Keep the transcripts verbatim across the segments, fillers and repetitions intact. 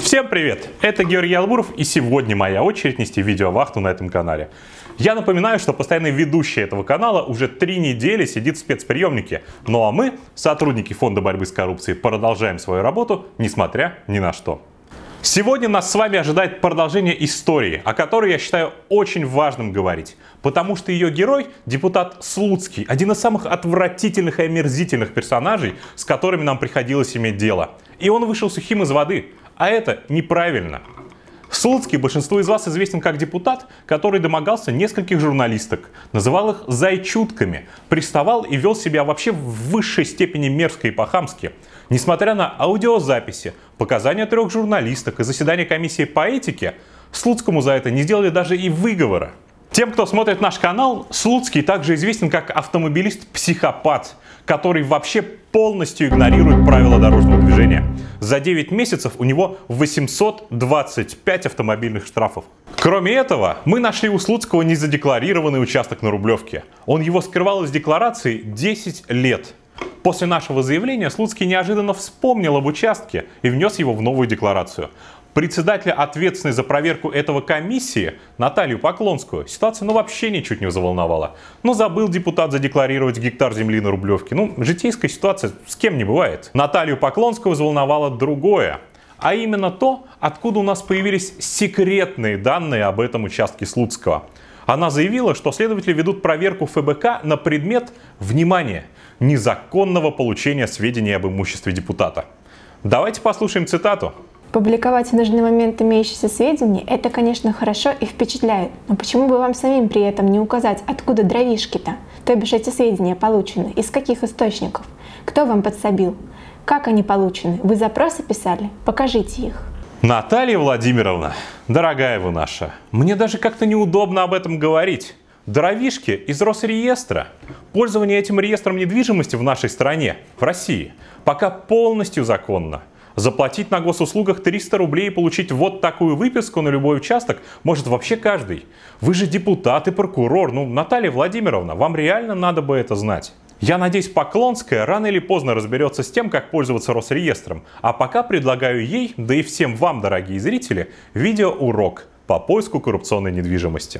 Всем привет! Это Георгий Албуров, и сегодня моя очередь нести видеовахту на этом канале. Я напоминаю, что постоянный ведущий этого канала уже три недели сидит в спецприемнике. Ну а мы, сотрудники Фонда борьбы с коррупцией, продолжаем свою работу, несмотря ни на что. Сегодня нас с вами ожидает продолжение истории, о которой я считаю очень важным говорить. Потому что ее герой, депутат Слуцкий, один из самых отвратительных и омерзительных персонажей, с которыми нам приходилось иметь дело. И он вышел сухим из воды. А это неправильно. Слуцкий большинству из вас известен как депутат, который домогался нескольких журналисток, называл их зайчутками, приставал и вел себя вообще в высшей степени мерзко и по-хамски. Несмотря на аудиозаписи, показания трех журналисток и заседания комиссии по этике, Слуцкому за это не сделали даже и выговора. Тем, кто смотрит наш канал, Слуцкий также известен как автомобилист-психопат, который вообще полностью игнорирует правила дорожного движения. За девять месяцев у него восемьсот двадцать пять автомобильных штрафов. Кроме этого, мы нашли у Слуцкого незадекларированный участок на Рублевке. Он его скрывал из декларации десять лет. После нашего заявления Слуцкий неожиданно вспомнил об участке и внес его в новую декларацию. Председателя, ответственной за проверку этого комиссии, Наталью Поклонскую, ситуация ну вообще ничуть не заволновала. Но забыл депутат задекларировать гектар земли на Рублевке. Ну, житейская ситуация с кем не бывает. Наталью Поклонскую взволновало другое. А именно то, откуда у нас появились секретные данные об этом участке Слуцкого. Она заявила, что следователи ведут проверку эф бэ ка на предмет, внимание, незаконного получения сведений об имуществе депутата. Давайте послушаем цитату. Публиковать в нужный момент имеющиеся сведения – это, конечно, хорошо и впечатляет, но почему бы вам самим при этом не указать, откуда дровишки-то? То бишь эти сведения получены, из каких источников? Кто вам подсобил? Как они получены? Вы запросы писали? Покажите их. Наталья Владимировна, дорогая вы наша, мне даже как-то неудобно об этом говорить. Дровишки из Росреестра. Пользование этим реестром недвижимости в нашей стране, в России, пока полностью законно. Заплатить на госуслугах триста рублей и получить вот такую выписку на любой участок может вообще каждый. Вы же депутат и прокурор. Ну, Наталья Владимировна, вам реально надо бы это знать. Я надеюсь, Поклонская рано или поздно разберется с тем, как пользоваться Росреестром. А пока предлагаю ей, да и всем вам, дорогие зрители, видеоурок по поиску коррупционной недвижимости.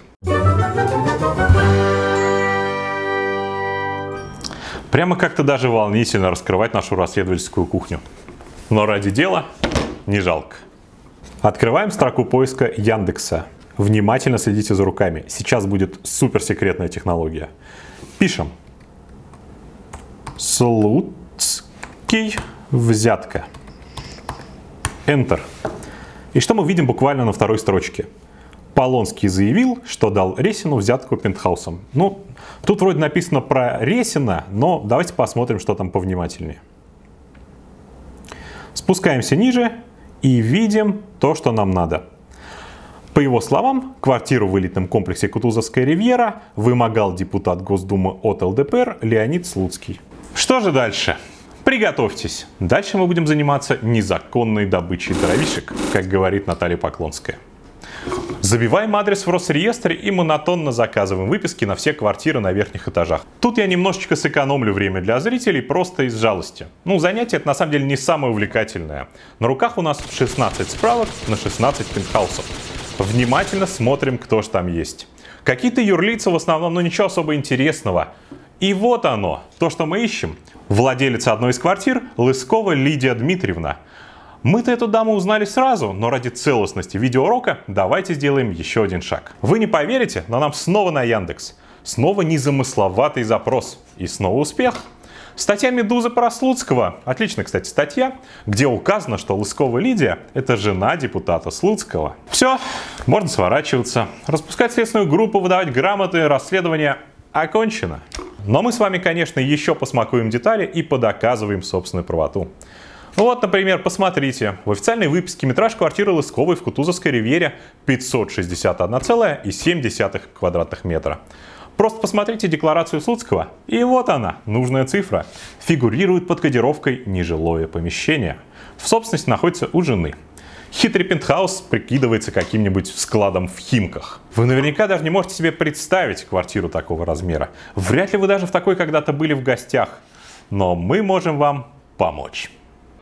Прямо как-то даже волнительно раскрывать нашу расследовательскую кухню. Но ради дела не жалко. Открываем строку поиска Яндекса. Внимательно следите за руками. Сейчас будет суперсекретная технология. Пишем. Слуцкий взятка. Enter. И что мы видим буквально на второй строчке? Полонский заявил, что дал Ресину взятку пентхаусом. Ну, тут вроде написано про Ресина, но давайте посмотрим, что там повнимательнее. Спускаемся ниже и видим то, что нам надо. По его словам, квартиру в элитном комплексе Кутузовская ривьера вымогал депутат Госдумы от эл дэ пэ эр Леонид Слуцкий. Что же дальше? Приготовьтесь. Дальше мы будем заниматься незаконной добычей дровишек, как говорит Наталья Поклонская. Забиваем адрес в Росреестре и монотонно заказываем выписки на все квартиры на верхних этажах. Тут я немножечко сэкономлю время для зрителей просто из жалости. Ну, занятие это на самом деле не самое увлекательное. На руках у нас шестнадцать справок на шестнадцать пентхаусов. Внимательно смотрим, кто же там есть. Какие-то юрлицы в основном, но ничего особо интересного. И вот оно, то, что мы ищем. Владелица одной из квартир Лыскова Лидия Дмитриевна. Мы-то эту даму узнали сразу, но ради целостности видеоурока давайте сделаем еще один шаг. Вы не поверите, но нам снова на Яндекс. Снова незамысловатый запрос. И снова успех. Статья «Медузы» про Слуцкого. Отличная, кстати, статья, где указано, что Лыскова Лидия – это жена депутата Слуцкого. Все, можно сворачиваться. Распускать следственную группу, выдавать грамоты, расследование окончено. Но мы с вами, конечно, еще посмакуем детали и подоказываем собственную правоту. Вот, например, посмотрите, в официальной выписке метраж квартиры Лысковой в Кутузовской ривьере пятьсот шестьдесят одна целая семь десятых квадратных метра. Просто посмотрите декларацию Слуцкого, и вот она, нужная цифра, фигурирует под кодировкой «нежилое помещение». В собственности находится у жены. Хитрый пентхаус прикидывается каким-нибудь складом в Химках. Вы наверняка даже не можете себе представить квартиру такого размера. Вряд ли вы даже в такой когда-то были в гостях. Но мы можем вам помочь.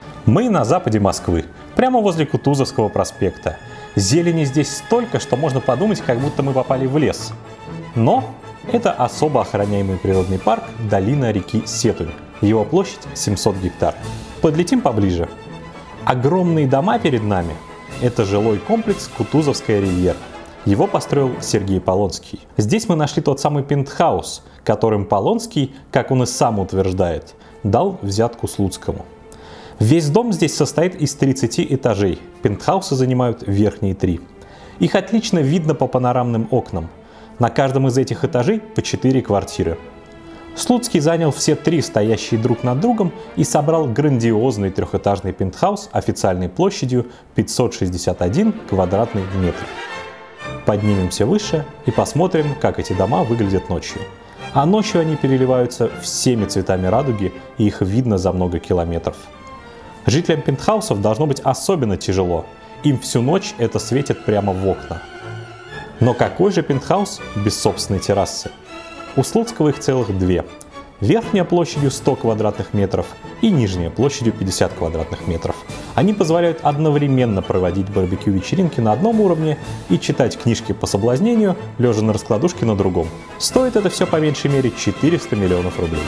Мы на западе Москвы, прямо возле Кутузовского проспекта. Зелени здесь столько, что можно подумать, как будто мы попали в лес. Но это особо охраняемый природный парк долина реки Сетунь. Его площадь семьсот гектар. Подлетим поближе. Огромные дома перед нами – это жилой комплекс Кутузовская ривьера. Его построил Сергей Полонский. Здесь мы нашли тот самый пентхаус, которым Полонский, как он и сам утверждает, дал взятку Слуцкому. Весь дом здесь состоит из тридцати этажей, пентхаусы занимают верхние три. Их отлично видно по панорамным окнам. На каждом из этих этажей по четыре квартиры. Слуцкий занял все три стоящие друг над другом и собрал грандиозный трехэтажный пентхаус официальной площадью пятьсот шестьдесят один квадратный метр. Поднимемся выше и посмотрим, как эти дома выглядят ночью. А ночью они переливаются всеми цветами радуги, и их видно за много километров. Жителям пентхаусов должно быть особенно тяжело. Им всю ночь это светит прямо в окна. Но какой же пентхаус без собственной террасы? У Слуцкого их целых две. Верхняя площадью сто квадратных метров и нижняя площадью пятьдесят квадратных метров. Они позволяют одновременно проводить барбекю-вечеринки на одном уровне и читать книжки по соблазнению, лежа на раскладушке на другом. Стоит это все по меньшей мере четыреста миллионов рублей.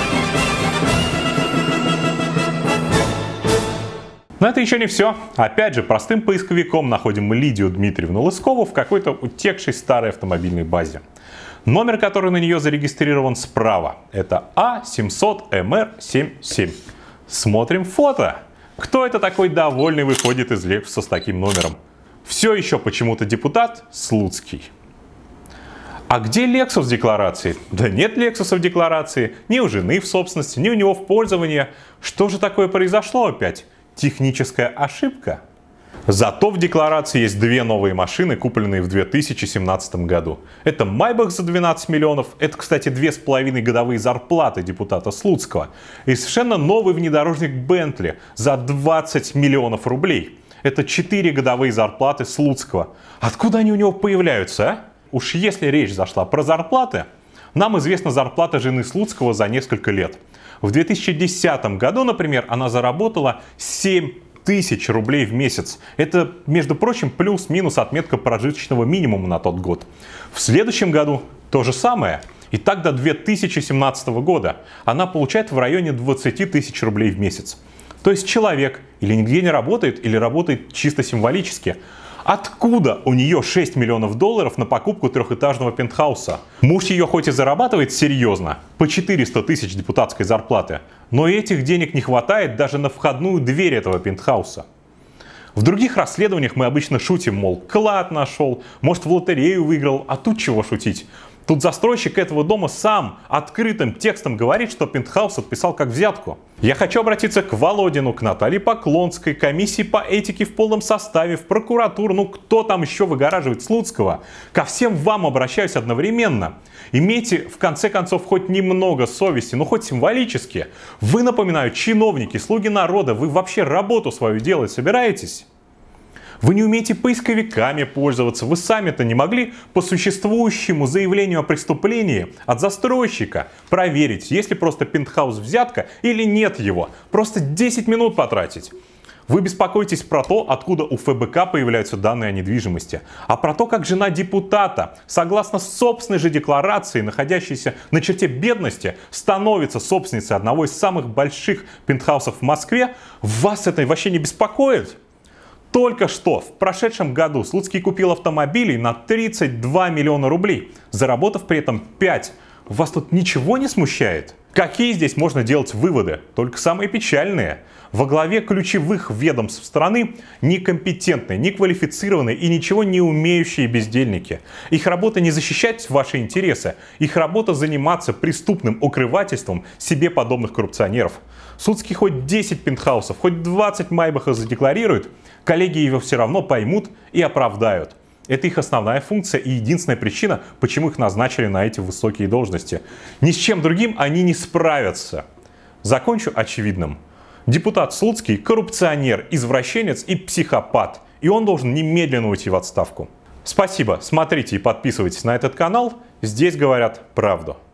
Но это еще не все. Опять же, простым поисковиком находим мы Лидию Дмитриевну Лыскову в какой-то утекшей старой автомобильной базе. Номер, который на нее зарегистрирован справа, это А семьсот эм эр семьдесят семь. Смотрим фото. Кто это такой довольный выходит из Лексуса с таким номером? Все еще почему-то депутат Слуцкий. А где Lexus в декларации? Да нет Lexus в декларации. Ни у жены в собственности, ни у него в пользовании. Что же такое произошло опять? Техническая ошибка? Зато в декларации есть две новые машины, купленные в две тысячи семнадцатом году. Это Майбах за двенадцать миллионов, это, кстати, две с половиной годовые зарплаты депутата Слуцкого. И совершенно новый внедорожник Бентли за двадцать миллионов рублей. Это четыре годовые зарплаты Слуцкого. Откуда они у него появляются, а? Уж если речь зашла про зарплаты, нам известна зарплата жены Слуцкого за несколько лет. В две тысячи десятом году, например, она заработала семь тысяч рублей в месяц. Это, между прочим, плюс-минус отметка прожиточного минимума на тот год. В следующем году то же самое. И так до две тысячи семнадцатого года она получает в районе двадцати тысяч рублей в месяц. То есть человек или нигде не работает, или работает чисто символически. Откуда у нее шесть миллионов долларов на покупку трехэтажного пентхауса? Муж ее хоть и зарабатывает серьезно, по четыреста тысяч депутатской зарплаты, но этих денег не хватает даже на входную дверь этого пентхауса. В других расследованиях мы обычно шутим, мол, клад нашел, может в лотерею выиграл, а тут чего шутить? Тут застройщик этого дома сам открытым текстом говорит, что пентхаус отписал как взятку. Я хочу обратиться к Володину, к Наталье Поклонской, комиссии по этике в полном составе, в прокуратуру, ну кто там еще выгораживает Слуцкого? Ко всем вам обращаюсь одновременно. Имейте в конце концов хоть немного совести, ну хоть символически. Вы, напоминаю, чиновники, слуги народа, вы вообще работу свою делать собираетесь? Вы не умеете поисковиками пользоваться, вы сами-то не могли по существующему заявлению о преступлении от застройщика проверить, есть ли просто пентхаус взятка или нет его. Просто десять минут потратить. Вы беспокоитесь про то, откуда у эф бэ ка появляются данные о недвижимости, а про то, как жена депутата, согласно собственной же декларации, находящейся на черте бедности, становится собственницей одного из самых больших пентхаусов в Москве. Вас это вообще не беспокоит? Только что в прошедшем году Слуцкий купил автомобилей на тридцать два миллиона рублей, заработав при этом пять. Вас тут ничего не смущает? Какие здесь можно делать выводы? Только самые печальные. Во главе ключевых ведомств страны некомпетентные, неквалифицированные и ничего не умеющие бездельники. Их работа не защищать ваши интересы, их работа заниматься преступным укрывательством себе подобных коррупционеров. Слуцкий хоть десять пентхаусов, хоть двадцать майбахов задекларирует, коллеги его все равно поймут и оправдают. Это их основная функция и единственная причина, почему их назначили на эти высокие должности. Ни с чем другим они не справятся. Закончу очевидным. Депутат Слуцкий – коррупционер, извращенец и психопат. И он должен немедленно уйти в отставку. Спасибо, смотрите и подписывайтесь на этот канал. Здесь говорят правду.